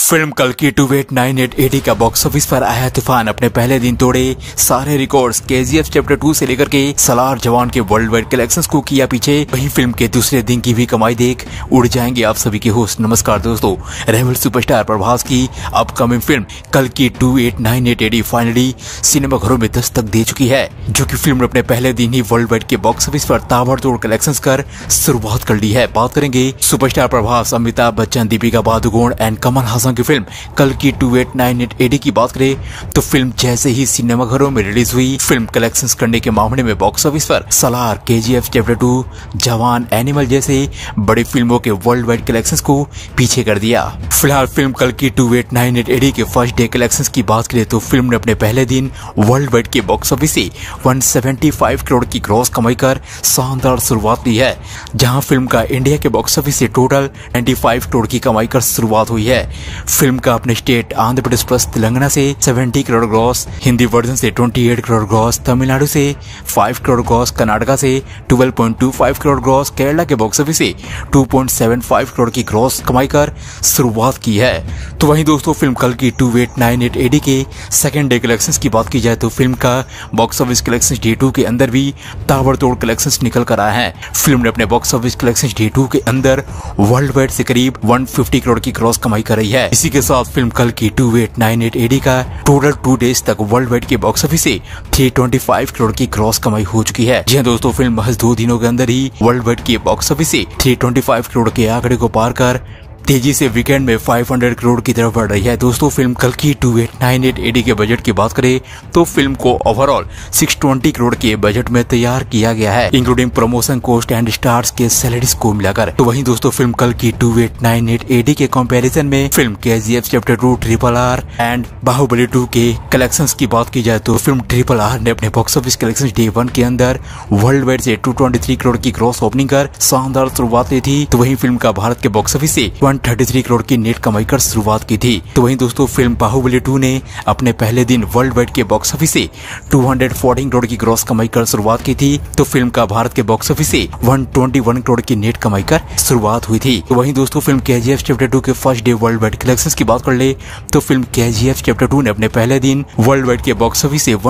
Film कल की 2898 AD का बॉक्स ऑफिस पर आया तूफान अपने पहले दिन तोड़े सारे रिकॉर्ड्स। KGF चैप्टर 2 से लेकर के सलार जवान के वर्ल्ड वाइड कलेक्शंस को किया पीछे। वहीं फिल्म के दूसरे दिन की भी कमाई देख उड़ जाएंगे आप सभी के होस्ट। नमस्कार दोस्तों, रेवल सुपरस्टार प्रभास की अपकमिंग फिल्म कल की 2898 AD फाइनली सिनेमाघरों में दस्तक दे चुकी है, जो कि फिल्म ने अपने पहले दिन ही वर्ल्ड वाइड के बॉक्स ऑफिस पर ताबड़तोड़ कलेक्शंस कर शुरुआत कर ली है। बात करेंगे सुपरस्टार प्रभास, अमिताभ बच्चन, दीपिका पादुकोण एंड कमल हासन की फिल्म कल की 2898 AD की बात करें तो फिल्म जैसे ही सिनेमाघरों में रिलीज हुई, फिल्म कलेक्शंस करने के मामले में बॉक्स ऑफिस पर सलार, KGF चैप्टर 2, जवान, एनिमल जैसे बड़ी फिल्मों के वर्ल्ड वाइड कलेक्शंस को पीछे कर दिया। फिलहाल फिल्म कल की 2898 AD के फर्स्ट डे कलेक्शंस की बात करें तो फिल्म ने अपने पहले दिन वर्ल्ड वाइड के बॉक्स ऑफिस से 175 करोड़ की ग्रॉस कमाई कर शानदार शुरुआत ली है, जहां फिल्म का इंडिया के बॉक्स ऑफिस से टोटल 95 करोड़ की कमाई कर शुरुआत हुई है। फिल्म का अपने स्टेट आंध्र प्रदेश प्लस तेलंगाना से 70 करोड़ ग्रॉस, हिंदी वर्जन से 28 करोड़ ग्रॉस, तमिलनाडु से 5 करोड़ ग्रॉस, कर्नाटका से 12.25 करोड़ ग्रॉस, केरला के बॉक्स ऑफिस से 2.75 करोड़ की ग्रॉस कमाई कर शुरुआत की है। तो वहीं दोस्तों फिल्म कल की 2898 AD के सेकेंड डे कलेक्शंस की बात की जाए तो फिल्म का बॉक्स ऑफिस कलेक्शंस डे 2 के अंदर भी ताबड़तोड़ कलेक्शंस निकल कर आए हैं। फिल्म ने अपने बॉक्स ऑफिस कलेक्शंस डे 2 के अंदर वर्ल्ड वाइड से करीब 150 करोड़ की ग्रॉस कमाई कर रही है। इसी के साथ फिल्म कल की 2898 AD का टोटल 2 डेज तक वर्ल्ड वाइड के बॉक्स ऑफिस से 325 करोड़ की ग्रॉस कमाई हो चुकी है। जी हां दोस्तों, फिल्म महज 2 दिनों के अंदर ही वर्ल्ड वाइड के बॉक्स ऑफिस से 325 करोड़ के आंकड़े को पार कर तेजी से वीकेंड में 500 करोड़ की तरफ बढ़ रही है। दोस्तों फिल्म कल की 2898 AD के बजट की बात करें तो फिल्म को ओवरऑल 620 करोड़ के बजट में तैयार किया गया है, including promotion cost and stars के सैलरीज को मिलाकर। तो वहीं दोस्तों फिल्म कल की 2898 AD के कंपैरिजन में film KGF chapter 2, RRR and Baahubali 2 के कलेक्शंस की बात की जाए तो फिल्म RRR ने अपने बॉक्स ऑफिस कलेक्शन डे 1 के अंदर वर्ल्ड वाइड से 223 करोड़ की ग्रॉस ओपनिंग कर शानदार शुरुआत की थी। तो वहीं फिल्म का भारत के बॉक्स ऑफिस से 133 करोड़ की नेट कमाई कर शुरुआत की थी। तो वहीं दोस्तों फिल्म बाहुबली 2 ने अपने पहले दिन वर्ल्ड वाइड के बॉक्स ऑफिस से 214 करोड़ की ग्रॉस कमाई कर शुरुआत की थी। तो फिल्म का भारत के बॉक्स ऑफिस से 121 करोड़ की नेट कमाई कर शुरुआत हुई थी। तो वहीं दोस्तों फिल्म KGF चैप्टर 2 के first day world wide collections की बात कर ले तो फिल्म KGF चैप्टर 2 ने अपने पहले दिन वर्ल्ड वाइड के बॉक्स ऑफिस से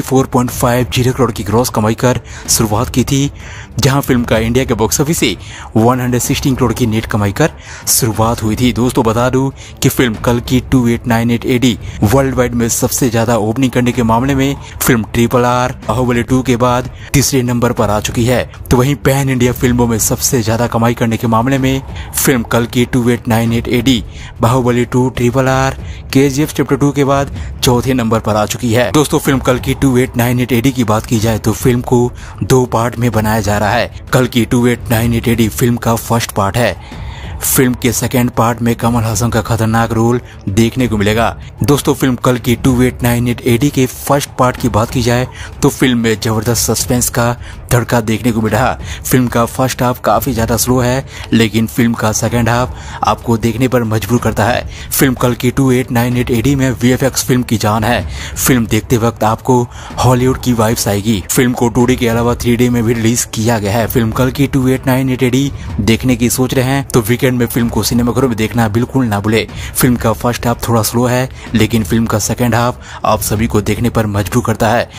164.50 करोड़ की ग्रॉस कमाई कर शुरुआत की थी, जहां फिल्म का इंडिया के बॉक्स ऑफिस से 116 करोड़ की नेट कमाई कर शुरुआत हुई थी। दोस्तों बता दूं कि फिल्म कल की 2898 AD वर्ल्ड वाइड में सबसे ज्यादा ओपनिंग करने के मामले में फिल्म RRR बाहुबली 2 के बाद तीसरे नंबर पर आ चुकी है। तो वहीं पैन इंडिया फिल्मों में सबसे ज्यादा कमाई करने के मामले में फिल्म कल की 2898 AD Baahubali 2, RRR, KGF chapter 2 के बाद चौथे नंबर पर आ चुकी है। दोस्तों फिल्म कल की 2898 AD की बात की जाए तो फिल्म को 2 पार्ट में बनाया जा रहा है। कल की 2898 AD फिल्म का फर्स्ट पार्ट है। फिल्म के सेकेंड पार्ट में कमल हासन का खतरनाक रोल देखने को मिलेगा। दोस्तों फिल्म कल की 2898 AD के फर्स्ट पार्ट की बात की जाए तो फिल्म में जबरदस्त सस्पेंस का धड़का देखने को मिला। फिल्म का फर्स्ट हाफ काफी ज्यादा स्लो है, लेकिन फिल्म का सेकेंड हाफ आपको देखने पर मजबूर करता है। फिल्म कल की 2898 AD में VFX फिल्म की जान है। फिल्म देखते वक्त आपको हॉलीवुड की वाइब्स आएगी। फिल्म को 2D के अलावा 3D में भी रिलीज किया गया है। फिल्म कल की 2898 AD देखने की सोच रहे हैं तो वीकेंड में फिल्म को सिनेमाघरों में देखना बिल्कुल ना भूले। फिल्म का फर्स्ट हाफ थोड़ा स्लो है, लेकिन फिल्म का सेकेंड हाफ आप सभी को देखने पर मजबूर करता है।